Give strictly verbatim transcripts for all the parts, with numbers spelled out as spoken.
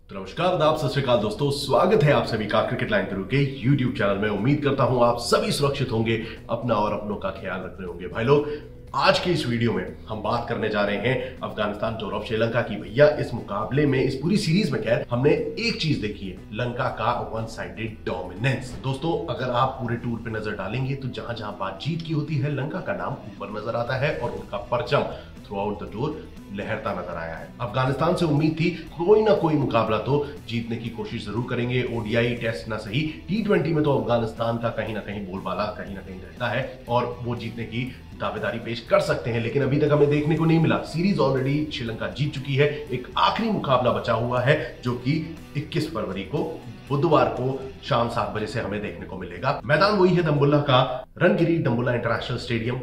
तो नमस्कार, आदाब, सत श्री अकाल दोस्तों, स्वागत है आप सभी का क्रिकेट लाइन गुरु के यूट्यूब चैनल में। उम्मीद करता हूं आप सभी सुरक्षित होंगे, अपना और अपनों का ख्याल रख रहे होंगे। भाई लोग, आज की इस वीडियो में हम बात करने जा रहे हैं अफगानिस्तान और श्रीलंका की। भैया, इस मुकाबले में, इस पूरी सीरीज में खैर हमने एक चीज देखी है, लंका का वन साइडेड डोमिनेंस। दोस्तों, अगर आप पूरे टूर पे नजर डालेंगे तो जहां जहां बातचीत की होती है, लंका का नाम ऊपर नजर आता है और उनका परचम थ्रू आउट द टूर लहरता नजर आया है। अफगानिस्तान से उम्मीद थी कोई ना कोई मुकाबला तो जीतने की कोशिश जरूर करेंगे। ओडीआई टेस्ट ना सही, टी ट्वेंटी में तो अफगानिस्तान का कहीं ना कहीं बोलबाला कहीं ना कहीं रहता है और वो जीतने की दावेदारी पेश कर सकते हैं, लेकिन अभी तक हमें देखने को नहीं मिला। सीरीज ऑलरेडी श्रीलंका जीत चुकी है। एक आखिरी मुकाबला बचा हुआ है जो कि इक्कीस फरवरी को बुधवार को शाम सात बजे से हमें देखने को मिलेगा। मैदान वही है दम्बुल्ला का, रनगिरी दम्बुल्ला इंटरनेशनल स्टेडियम,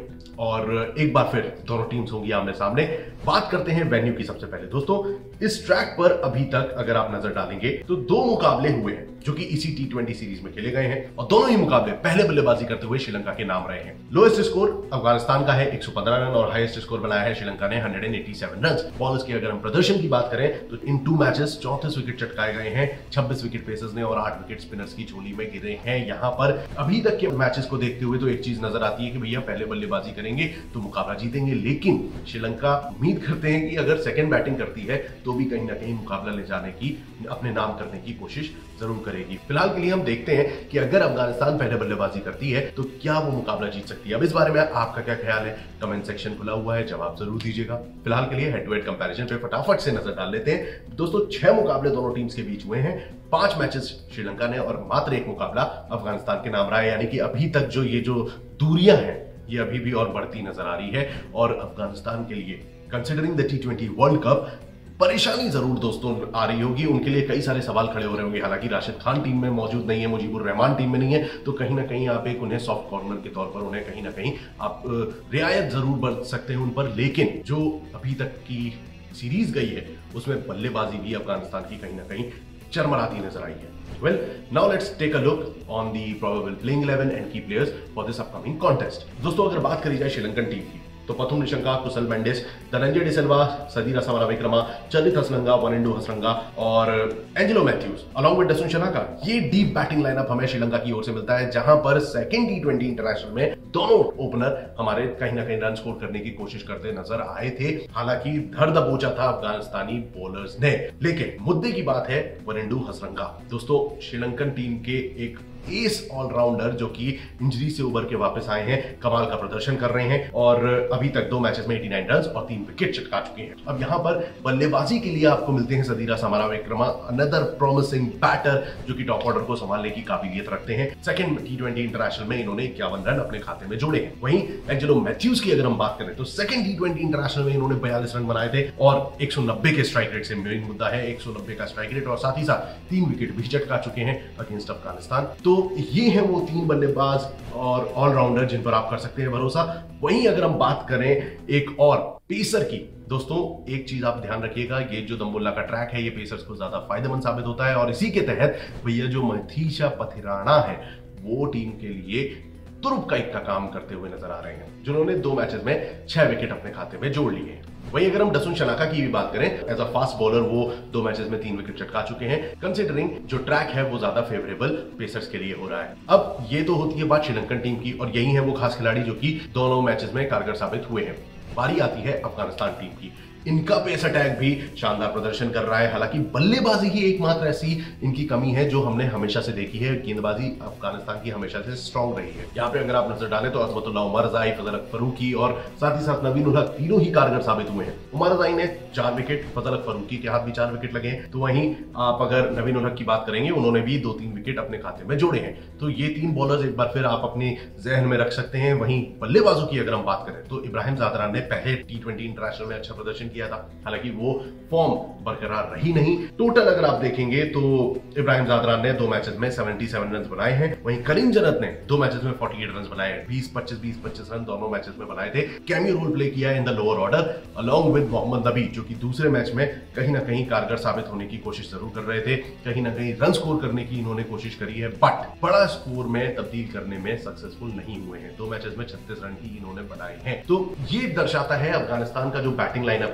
और एक बार फिर दोनों टीम्स होंगी आमने सामने। बात करते हैं वेन्यू की। सबसे पहले दोस्तों, इस ट्रैक पर अभी तक अगर आप नजर डालेंगे तो दो मुकाबले हुए हैं जो कि इसी टी ट्वेंटी सीरीज में खेले गए हैं और दोनों ही मुकाबले पहले बल्लेबाजी करते हुए श्रीलंका के नाम रहे हैं। लोएस्ट स्कोर अफगानिस्तान का है एक सौ पंद्रह रन और हाईएस्ट स्कोर बनाया है श्रीलंका ने एक सौ सत्तासी रन। बॉलर्स की अगर हम प्रदर्शन की बात करें तो इन टू मैचेस चौंतीस विकेट चटकाए गए हैं, छब्बीस विकेट पेसर्स ने और आठ विकेट स्पिनर्स की झोली में गिरे हैं। यहां पर अभी तक के मैचेस को देखते हुए तो एक चीज नजर आती है कि भैया पहले बल्लेबाजी करेंगे तो मुकाबला जीतेंगे, लेकिन श्रीलंका उम्मीद करते हैं कि अगर सेकंड बैटिंग करती है तो भी कहीं ना कहीं मुकाबला ले जाने की, अपने नाम करने की कोशिश जरूर करेगी। फिलहाल के लिए हम देखते हैं कि अगर अफगानिस्तान पहले बल्लेबाजी करती है तो क्या वो मुकाबला जीत सकती है। अब इस बारे में आपका क्या ख्याल है? कमेंट सेक्शन खुला हुआ है, जवाब जरूर दीजिएगा। फिलहाल के लिए हेड टू हेड कंपैरिजन पे फटाफट से नजर डाल लेते हैं। दोस्तों, छह मुकाबले दोनों टीम्स के बीच हुए हैं, पांच मैचेस श्रीलंका ने और मात्र एक मुकाबला अफगानिस्तान के नाम रहा है। यानी कि अभी तक जो ये जो दूरियां हैं ये अभी भी और बढ़ती नजर आ रही है और अफगानिस्तान के लिए considering the T twenty world cup परेशानी जरूर दोस्तों आ रही होगी। उनके लिए कई सारे सवाल खड़े हो रहे होंगे। हालांकि राशिद खान टीम में मौजूद नहीं है, मुजीबुर रहमान टीम में नहीं है, तो कहीं ना कहीं आप एक उन्हें सॉफ्ट कॉर्नर के तौर पर उन्हें कहीं ना कहीं आप रियायत जरूर बरत सकते हैं उन पर। लेकिन जो अभी तक की सीरीज गई है उसमें बल्लेबाजी भी अफगानिस्तान की कहीं ना कहीं चरमराती नजर आई है। Well, now let's take a look on the probable playing eleven and key players for this upcoming contest. दोस्तों, अगर बात करी जाए श्रीलंकन टीम की तो पथुम निशंका, कुशल मेंडिस, धनंजय डिसिल्वा, सदीरा समरविक्रमा, चलित हसरंगा, वनिंडू हसरंगा और एंजेलो मैथ्यूज अलॉन्ग विद डसुन शनाका, ये डीप बैटिंग लाइनअप हमें श्रीलंका की ओर से मिलता है, जहां पर सेकंड टी ट्वेंटी इंटरनेशनल में दोनों ओपनर हमारे कहीं ना कहीं रन स्कोर करने की कोशिश करते नजर आए थे। हालांकि धर दबोचा था अफगानिस्तानी बॉलर्स ने, लेकिन मुद्दे की बात है वनिंडू हसरंगा। दोस्तों, श्रीलंकन टीम के एक एस ऑलराउंडर जो कि इंजरी से उबर के वापस आए हैं, कमाल का प्रदर्शन कर रहे हैं और अभी तक दो मैचेस में नवासी रन और तीन विकेट चटका चुके हैं। अब यहां पर बल्लेबाजी के लिए आपको मिलते हैं Sadeera Samarawickrama, another promising batter जो कि टॉप ऑर्डर को संभालने की काबिलियत रखते हैं। सेकंड टी ट्वेंटी इंटरनेशनल में इन्होंने इक्यावन रन अपने खाते में जोड़े हैं। वहीं एंजेलो मैथ्यूज की अगर हम बात करें तो सेकंड टी ट्वेंटी इंटरनेशनल में इन्होंने बयालीस रन बनाए थे और एक सौ नब्बे के स्ट्राइक रेट से मेन मुद्दा है, एक सौ नब्बे का स्ट्राइक रेट, और साथ ही साथ तीन विकेट भी चटका चुके हैं अगेंस्ट अफगानिस्तान। तो ये है वो तीन बल्लेबाज और ऑलराउंडर जिन पर आप कर सकते हैं भरोसा। वहीं अगर हम बात करें एक और पेसर की, दोस्तों एक चीज आप ध्यान रखिएगा, ये जो दम्बुल्ला का ट्रैक है ये पेसर्स को ज्यादा फायदेमंद साबित होता है और इसी के तहत भैया जो मथीशा पथिराना है वो टीम के लिए तुरुप का इक्का काम करते हुए नजर आ रहे हैं, जिन्होंने दो मैचेस में छह विकेट अपने खाते में जोड़ लिए हैं। वहीं अगर हम डसुन शनाका की भी बात करें, एज अ फास्ट बॉलर वो दो मैचेस में तीन विकेट चटका चुके हैं, कंसीडरिंग जो ट्रैक है वो ज्यादा फेवरेबल पेसर्स के लिए हो रहा है। अब ये तो होती है बात श्रीलंकन टीम की और यही है वो खास खिलाड़ी जो कि दोनों मैचेस में कारगर साबित हुए हैं। बारी आती है अफगानिस्तान टीम की। इनका पेस अटैक भी शानदार प्रदर्शन कर रहा है। हालांकि बल्लेबाजी ही एकमात्र ऐसी इनकी कमी है जो हमने हमेशा से देखी है। गेंदबाजी अफगानिस्तान की हमेशा से स्ट्रांग रही है। यहाँ पे अगर आप नजर डालें तो अजमतुल्लाह उमर रज़ाई, फजल अक फरूकी और साथ ही साथ नवीन उल हक तीनों ही कारगर साबित हुए हैं। उमर रज़ाई ने चार विकेट, फजल अक फरूकी के हाथ भी चार विकेट लगे हैं। तो वहीं आप अगर नवीन उल हक की बात करेंगे, उन्होंने भी दो तीन विकेट अपने खाते में जोड़े हैं। तो ये तीन बॉलर्स एक बार फिर आप अपने जहन में रख सकते हैं। वहीं बल्लेबाजों की अगर हम बात करें तो इब्राहिम ज़ादरान ने पहले टी ट्वेंटी इंटरनेशनल में अच्छा प्रदर्शन किया था, हालांकि वो फॉर्म बरकरार रही नहीं। टोटल अगर आप देखेंगे तो इब्राहिम ज़ादरान ने दो मैचेस में सतहत्तर रन बनाए हैं। वहीं करीम जन्नत ने दो मैचेस में अड़तालीस रन बनाए हैं, बीस पच्चीस बीस पच्चीस रन दोनों मैचेस में बनाए थे। कैमियो रोल प्ले किया है in the lower order along with Mohammad Nabi, जो कि दूसरे मैच में कहीं ना कहीं कारगर साबित होने की कोशिश जरूर कर रहे थे। कहीं ना कहीं रन स्कोर करने की इन्होंने कोशिश करी है, बट बड़ा स्कोर में तब्दील करने में सक्सेसफुल नहीं हुए हैं। दो मैचेस में छत्तीस रन ही इन्होंने बनाए हैं। तो ये दर्शाता है अफगानिस्तान का जो बैटिंग लाइनअप है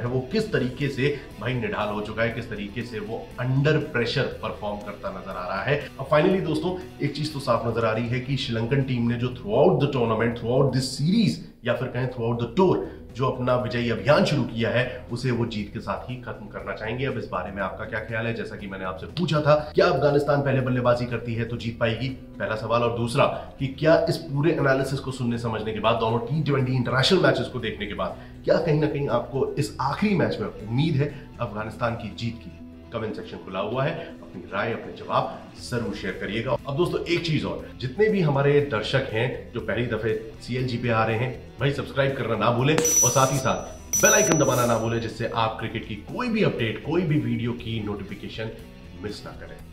वो किस तरीके से भाई निढाल हो चुका है, किस तरीके से वो अंडर प्रेशर परफॉर्म करता नजर आ रहा है। अब फाइनली दोस्तों एक चीज तो साफ नजर आ रही है कि श्रीलंकन टीम ने जो throughout the tournament, throughout this series या फिर कहें थ्रू आउट द टूर जो अपना विजयी अभियान शुरू किया है उसे वो जीत के साथ ही खत्म करना चाहेंगे। अब इस बारे में आपका क्या ख्याल है? जैसा कि मैंने आपसे पूछा था, क्या अफगानिस्तान पहले बल्लेबाजी करती है तो जीत पाएगी, पहला सवाल। और दूसरा कि क्या इस पूरे एनालिसिस को सुनने समझने के बाद, दोनों टी ट्वेंटी इंटरनेशनल मैचेस को देखने के बाद, क्या कहीं ना कहीं आपको इस आखिरी मैच में उम्मीद है अफगानिस्तान की जीत की? कमेंट सेक्शन खुला हुआ है, अपनी राय, अपने जवाब जरूर शेयर करिएगा। अब दोस्तों एक चीज और, जितने भी हमारे दर्शक हैं जो पहली दफे सीएलजी पे आ रहे हैं, भाई सब्सक्राइब करना ना भूलें और साथ ही साथ बेल आइकन दबाना ना भूलें, जिससे आप क्रिकेट की कोई भी अपडेट, कोई भी वीडियो की नोटिफिकेशन मिस ना करें।